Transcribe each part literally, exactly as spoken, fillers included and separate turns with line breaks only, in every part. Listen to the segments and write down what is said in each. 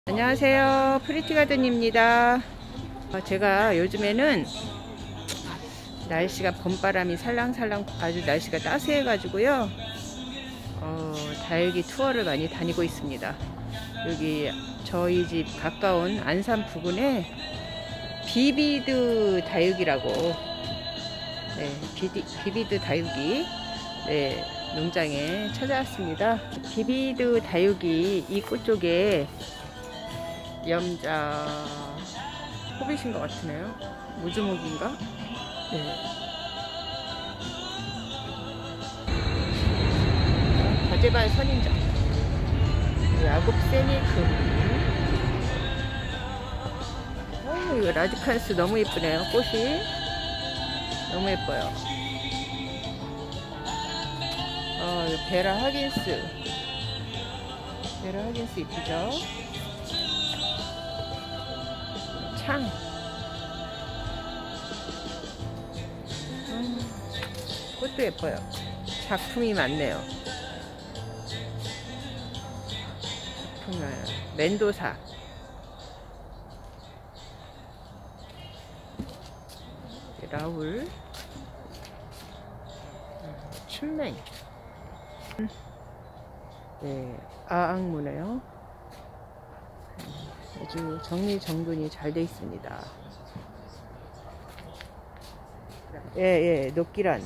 안녕하세요, 프리티가든입니다. 제가 요즘에는 날씨가 봄바람이 살랑살랑 아주 날씨가 따스해 가지고요 어, 다육이 투어를 많이 다니고 있습니다. 여기 저희 집 가까운 안산 부근에 비비드 다육이라고 네, 비디, 비비드 다육이 네, 농장에 찾아왔습니다. 비비드 다육이 이 꽃 쪽에 염자 호빗인 것 같으네요. 우주목인가? 네. 거제발 선인장, 야곱 세니금. 어, 이거 라디칸스 너무 예쁘네요. 꽃이 너무 예뻐요. 어, 이거 베라 하긴스. 베라 하긴스 이쁘죠? 창. 음, 꽃도 예뻐요. 작품이 많네요. 작품이 많아요. 멘도사. 라울. 춘맹. 네, 아악무네요. 아주 정리정돈이 잘 되어 있습니다. 예, 예, 녹기란.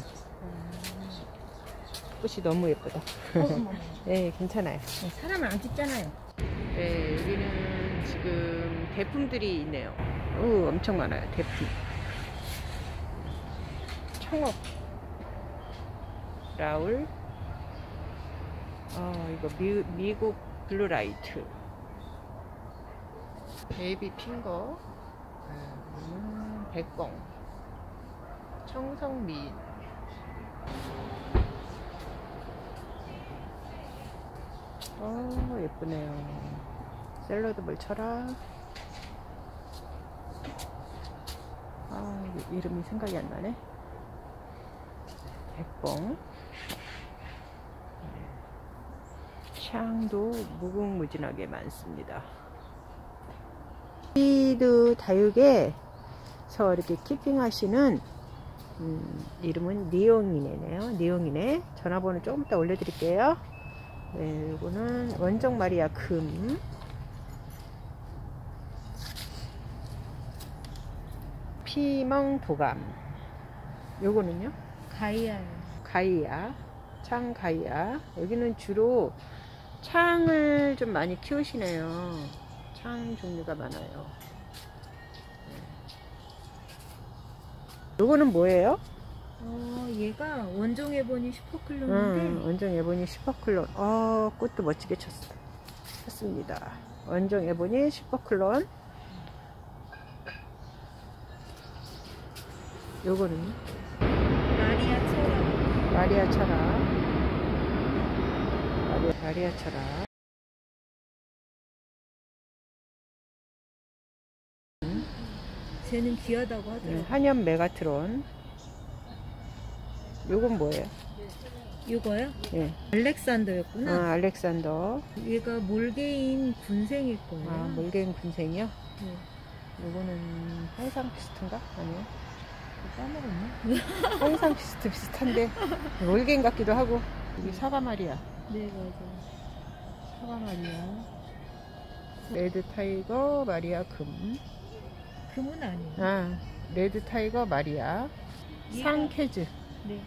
꽃이 너무 예쁘다. 예, 괜찮아요.
사람을 안 찍잖아요.
예, 여기는 지금 대품들이 있네요. 오, 엄청 많아요, 대품. 청옥. 라울. 어, 이거 미, 미국 블루라이트. 베이비 핑거, 음, 백봉, 청성미인. 어, 예쁘네요. 샐러드 물 쳐라. 아, 이름이 생각이 안 나네. 백봉. 향도 무궁무진하게 많습니다. 비비드 다육에서 이렇게 키핑 하시는 음, 이름은 니옹이네네요. 니옹이네. 전화번호 조금 이따 올려드릴게요. 네, 요거는 원종 마리아 금. 피멍 도감. 요거는요?
가이아요.
가이아. 창 가이아. 여기는 주로 창을 좀 많이 키우시네요. 창 종류가 많아요. 요거는 뭐예요?
어, 얘가 원종 에보니 슈퍼클론인데.
음, 원종 에보니 슈퍼클론. 어, 꽃도 멋지게 쳤어. 쳤습니다. 원종 에보니 슈퍼클론. 요거는
마리아 철아.
마리아 철아. 마리아, 마리아 철아.
쟤는 귀하다고 하더라고요.
네, 한염 메가트론. 요건 뭐예요?
이거요?
예.
알렉산더였구나.
아, 알렉산더.
얘가 몰게인 군생일 거예요.
아, 몰개인 군생이요?
네.
요거는 항상 비슷한가? 아니요.
까먹었네.
항상 비슷, 비슷한데 몰개인 같기도 하고. 여기 사과 마리아.
네, 맞아요.
사과 마리아. 레드 타이거 마리아 금.
금은 아니에요.
아, 레드 타이거 마리아. 상케즈.
네.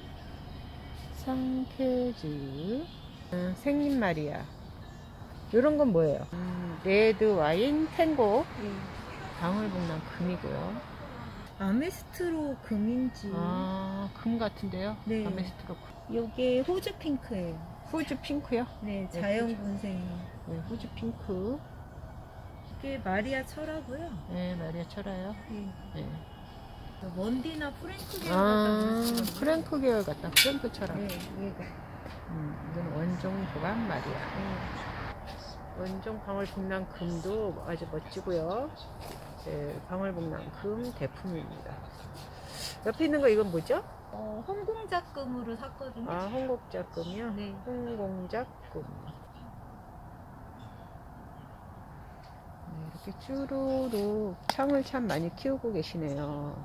상케즈. 아, 생림 마리아. 요런 건 뭐예요? 음, 레드 와인 탱고.
네.
방울복랑 금이고요.
아메스트로 금인지.
아, 금 같은데요?
네.
아메스트로 금.
요게 호주 핑크예요.
후즈 핑크요?
네,
네,
자연
호주.
군생이에요.
네, 후즈 핑크.
이게 마리아 철하고요.
네, 마리아 철아요.
네.
네.
원디나 프랭크 계열
아,
같다.
프랭크 계열 같다. 프랭크 철아.
네, 얘가.
음, 이건 원종 도감 마리아.
네.
원종 방울복랑 금도 아주 멋지고요. 네, 방울복랑 금 대품입니다. 옆에 있는 거 이건 뭐죠?
어, 홍공작금으로 샀거든요.
아, 홍곡작금이요?
네.
홍공작금. 이렇게 쭈루룩 청을 참 많이 키우고 계시네요.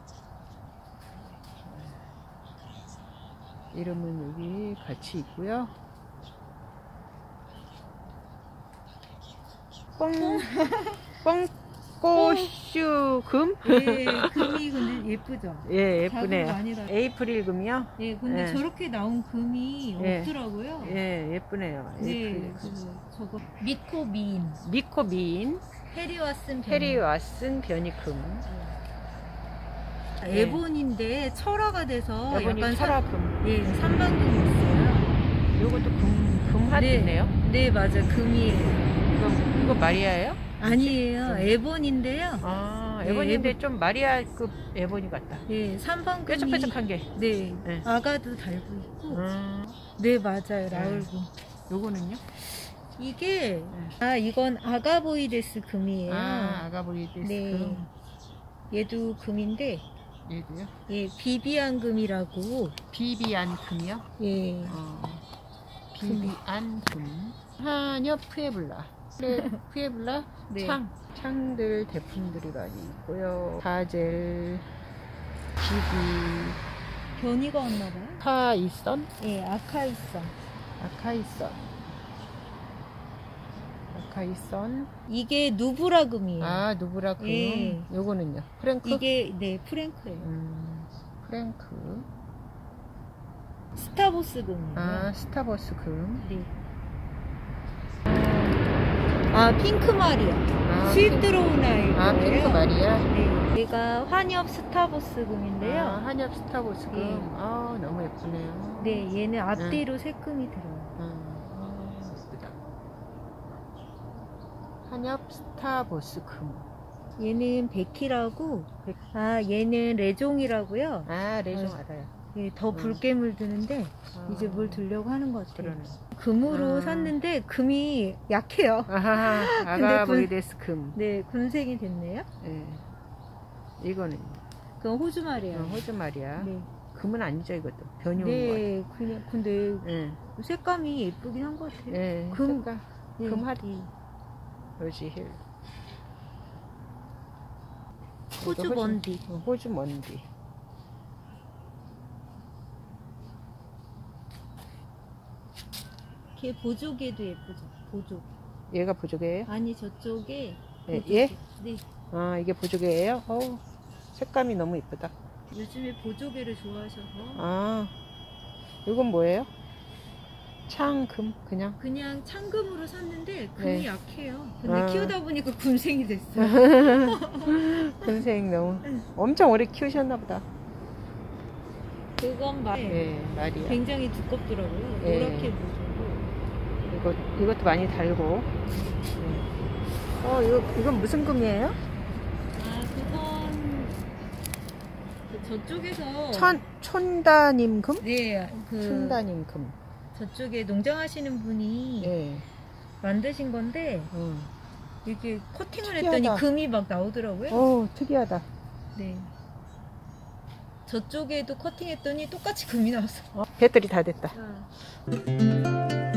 이름은 여기 같이 있고요. 뽕, 뽕꼬슈 금?
예, 금이 근데 예쁘죠?
예,
자금
예쁘네요.
많이 나-
에이프릴 금이요?
예, 근데
예.
저렇게 나온 금이
예.
없더라고요.
예, 예쁘네요.
네,
에이프릴 금.
그 저거 미코 미인
미코 미인,
해리와 쓴 변.
해리와 쓴 변이금. 네.
에본인데 철화가 돼서
여분이
약간
철화금.
사, 예, 삼방금이 있어요.
요것도 금, 금화이네요.
네, 맞아요. 금이에요.
이거, 이거 마리아예요?
아니에요. 에본인데요.
아,
네,
에보니인데
에본.
좀 마리아급 에보니 같다.
예, 삼방금이
뾰족뾰족한 게.
네,
네.
아가도 달고 있고.
음,
네, 맞아요. 라울금.
요거는요?
이게 아, 이건 아가보이데스 금이에요.
아, 아가보이데스
네.
금.
얘도 금인데
얘도요?
예, 비비안 금이라고.
비비안 금이요?
예.
어, 비비안 금. 한엽 푸에블라. 네, 푸에블라
네.
창. 창들 제품들이 많이 있고요. 가젤, 비비,
변이가 왔나 봐요.
카이선,
예, 아카이선.
아카이선, 아카이선.
이게 누브라 금이에요.
아, 누브라 금.
예.
요거는요? 프랭크?
이게 네, 프랭크예요.
음, 프랭크.
스타보스 금이에요.
아, 스타버스 금.
네. 아, 핑크 마리아.
아,
수입
핑크-
들어온 아이예요.
아, 핑크 마리아.
네. 얘가 환엽 스타보스 금인데요.
아, 한엽 스타버스 금.
예.
아, 너무 예쁘네요.
네, 얘는 앞뒤로 세 금이 들어요.
아, 예쁘다. 한엽 스타버스 금.
얘는 백희라고.
백-
아, 얘는 레종이라고요.
아, 레종
아,
알아요.
예, 더
음.
붉게 물드는데
아,
이제 물 들려고 하는 것 같아요.
그러네.
금으로
아.
샀는데 금이 약해요.
아하,
근데
아가보이데스 금.
네, 군생이 됐네요.
예. 이거는
그건 호주 말이에요.
어, 호주 말이야.
네.
금은 아니죠, 이것도. 변이 오는
네, 그냥 근데
거 같아. 예.
색감이 예쁘긴 한 것 같아요.
예.
금-
색깔.
네.
금하디. 로지힐.
호주
이거
먼디.
어, 호주 먼디.
걔 보조개도 예쁘죠. 보조.
얘가 보조개예요?
아니 저쪽에.
예,
보조개.
얘?
네.
아, 이게 보조개예요? 어우, 색감이 너무 이쁘다.
요즘에 보조개를 좋아하셔서
아, 이건 뭐예요? 창금 그냥.
그냥 창금으로 샀는데 금이
네.
약해요. 근데
아.
키우다 보니까 군생이 됐어요.
금색 너무 엄청 오래 키우셨나 보다.
그건 말.
예, 말이야.
굉장히 두껍더라고요.
예.
노랗게 보이고.
이거 이것도 많이 달고. 예. 어, 이거 이건 무슨 금이에요?
아, 그건 그 저쪽에서
천 촌다님 금?
네, 그
촌다님 금.
저쪽에 농장하시는 분이
예.
만드신 건데
음.
이게 커팅을
특이하다.
했더니 금이 막 나오더라고요.
어, 특이하다.
네. 저쪽에도 커팅했더니 똑같이 금이 나왔어.
어, 배터리 다 됐다.
아.